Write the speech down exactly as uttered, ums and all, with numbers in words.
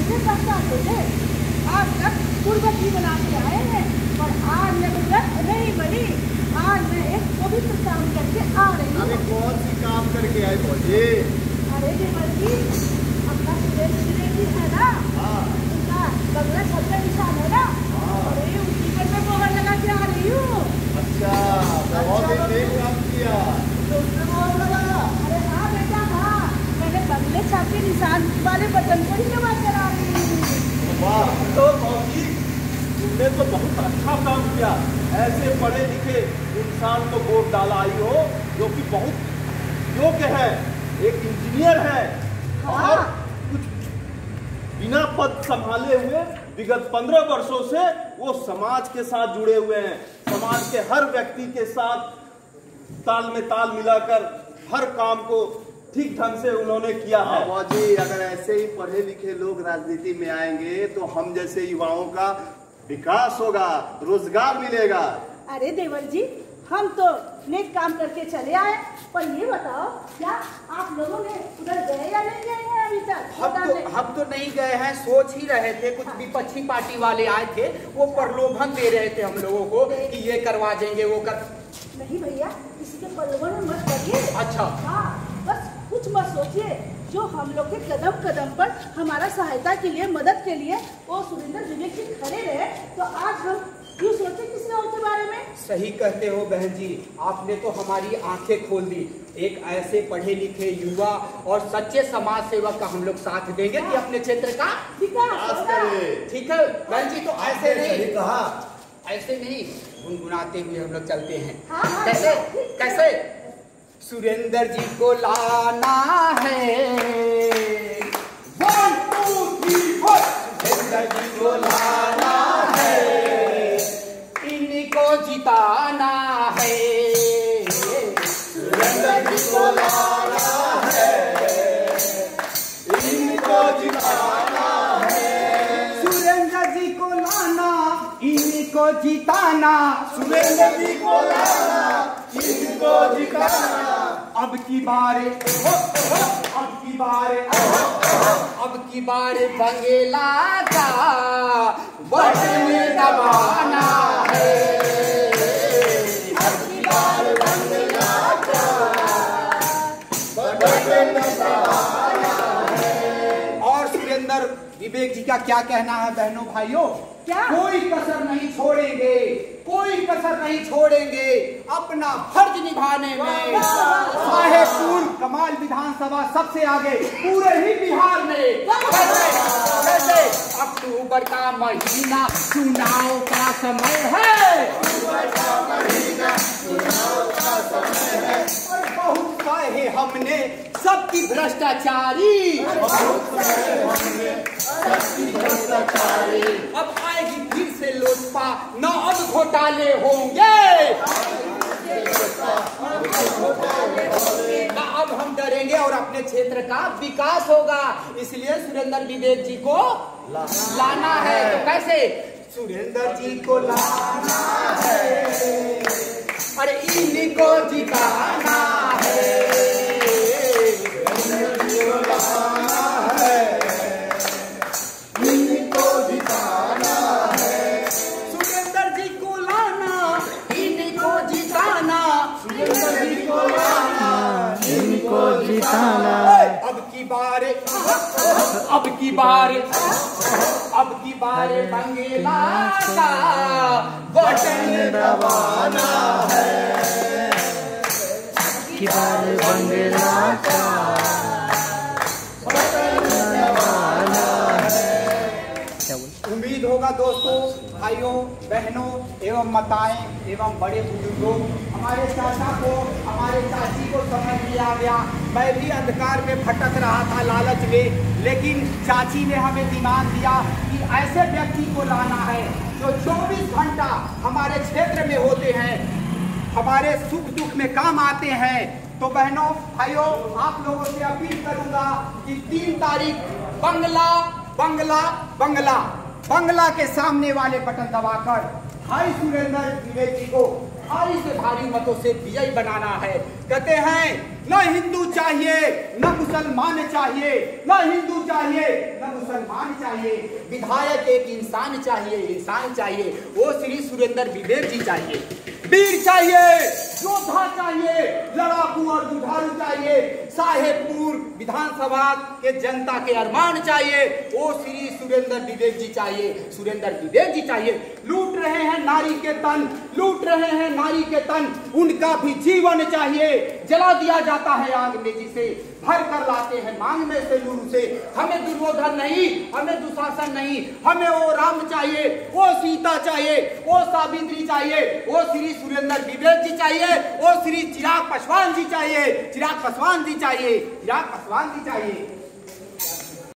कैसे पछता थे? आज तक पूर्वज ही बनाते आए हैं, पर आज मैं गुजर नहीं बनी। आज मैं एक पवित्र काम करके आ रही हूँ। अरे कौन सी काम करके आए भौजी? अरे देवर जी, अपना सुरेश जी है ना, उनका बंगला छत का निशान है ना, अरे उसी पर मैं मोहर लगा के आ रही हूँ। अच्छा, बहुत ही नेक काम किया। तो उसने मोहर लगा? अरे हाँ बेटा हाँ, मैंने बंगले छत के निशान वाले बटन पर ही जमा करा रही हूँ। वाह, तो भौजी तुमने तो बहुत अच्छा काम किया। ऐसे पढ़े लिखे इंसान को वोट डाला आई हो, जो कि बहुत योग्य है, एक इंजीनियर है। हाँ। और कुछ बिना पद संभाले हुए विगत पंद्रह वर्षों से वो समाज के साथ जुड़े हुए हैं। समाज के हर व्यक्ति के साथ ताल में ताल मिलाकर हर काम को ठीक ढंग से उन्होंने किया है। भौजी, अगर ऐसे ही पढ़े लिखे लोग राजनीति में आएंगे तो हम जैसे युवाओं का विकास होगा, रोजगार मिलेगा। अरे देवर जी, हम तो नेक काम करके चले आए, पर ये बताओ क्या आप लोगों ने उधर गए या नहीं गए हैं अभी तक? हम तो हम तो नहीं गए हैं, सोच ही रहे थे। कुछ विपक्षी पार्टी वाले आए थे, वो प्रलोभन दे रहे थे हम लोगों को कि ये करवा देंगे वो कर। नहीं भैया, किसी के प्रलोभन में मत करिए। अच्छा हाँ, बस कुछ मत सोचिए। जो हम लोग के कदम कदम पर हमारा सहायता के लिए, मदद के लिए वो सुरेंद्र विवेक जी खड़े रहे, तो आज हम क्यों सोचे किसी और के बारे में? सही कहते हो बहन जी, आपने तो हमारी आंखें खोल दी। एक ऐसे पढ़े लिखे युवा और सच्चे समाज सेवक का हम लोग साथ देंगे कि अपने क्षेत्र का विकास करें। ठीक है बहन जी, तो ऐसे नहीं कहा, ऐसे नहीं गुनगुनाते हुए हम लोग चलते हैं। हाँ, हाँ, कैसे कैसे सुरेंद्र जी को लाना है, one two three four, Surendra ji को लाना है, इनको जिताना है, सुरेंद्र जी को लाना है, इनको जिताना है, सुरेंद्र जी को लाना, इनको जिताना, सुरेंद्र जी को लाना, इनको जिताना। अब की बारे अब की बारे अब की बारे बंगला का बटन दबाना है, अब की बार बंगला का बटन दबाना है। और सुरेंद्र विवेक जी का क्या कहना है बहनों भाइयों? क्या? कोई कसर नहीं छोड़ेंगे, कोई कसर नहीं छोड़ेंगे अपना फर्ज निभाने में। चाहे पूर्ण कमाल विधानसभा सबसे आगे पूरे ही बिहार में। कैसे कैसे अक्टूबर का महीना चुनाव का समय है, अक्टूबर का महीना चुनाव का समय है। और बहुत सहे हमने सबकी भ्रष्टाचारी, बहुत सहे हमने सबकी भ्रष्टाचारी। अब आएगी फिर से लोजपा, न अब घोटाले होंगे, न अब हम डरेंगे और अपने क्षेत्र का विकास होगा। इसलिए सुरेंद्र विवेक जी को ला, लाना है। तो कैसे सुरेंद्र जी को लाना है, अरे इनको जिताना है, सुरेंद्र जी को लाना है, इनको जिताना है, सुरेंद्र जी को लाना, इनको जिताना, सुरेंद्र जी को लाना, इनको जिताना। अब की बार अब की बार अब की बार बंगला का बटन दबाना है, अब की बार बंगला का बटन दबाना है। उम्मीद होगा दोस्तों, भाइयों बहनों एवं माताएं एवं बड़े बुजुर्गों, हमारे चाचा को, हमारे चाची को समझ लिया गया। मैं भी अंधकार में भटक रहा था लालच में, लेकिन चाची ने हमें दिमाग दिया कि ऐसे व्यक्ति को लाना है जो चौबीस घंटा हमारे क्षेत्र में होते हैं, हमारे सुख दुख में काम आते हैं। तो बहनों भाइयों, आप लोगों से अपील करूंगा कि तीन तारीख बंगला बंगला बंगला बंगला के सामने वाले बटन दबाकर भाई सुरेंद्र विवेक जी को भारी से भारी मतों से विजयी बनाना है। कहते हैं न हिंदू चाहिए न मुसलमान चाहिए, न हिंदू चाहिए न मुसलमान चाहिए। विधायक एक इंसान चाहिए, इंसान चाहिए, वो श्री सुरेंद्र विवेक जी चाहिए। वीर चाहिए, योद्धा चाहिए, लड़ाकू और जुझारू चाहिए। साहेबपुर विधानसभा के जनता के अरमान चाहिए, वो श्री सुरेंद्र विवेक जी चाहिए, सुरेंद्र विवेक जी चाहिए। लूट रहे हैं नारी के तन, लूट रहे हैं नारी के तन, उनका भी जीवन चाहिए। जला दिया जाता है आग में जिसे, भर कर लाते हैं मांग में से लूर से। हमें दुर्योधन नहीं, हमें दुशासन नहीं, हमें वो राम चाहिए, वो सीता चाहिए, वो सावित्री चाहिए, वो श्री सुरेंद्र विवेक जी चाहिए, वो श्री चिराग पासवान जी चाहिए, चिराग पासवान जी चाहिए, चिराग पासवान जी चाहिए।